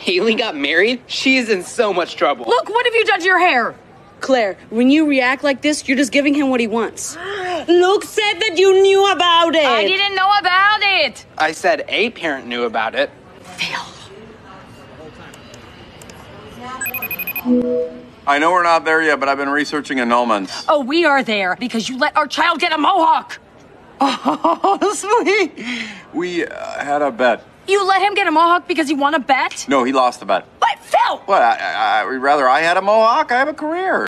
Haley got married, she is in so much trouble. Look, what have you done to your hair? Claire, when you react like this, you're just giving him what he wants. Luke said that you knew about it. I didn't know about it. I said a parent knew about it. Phil. I know we're not there yet, but I've been researching annulments. Oh, we are there because you let our child get a Mohawk. Oh, sweet. We had a bet. You let him get a Mohawk because he won a bet? No, he lost the bet. What, Phil? What? Rather I had a Mohawk? I have a career.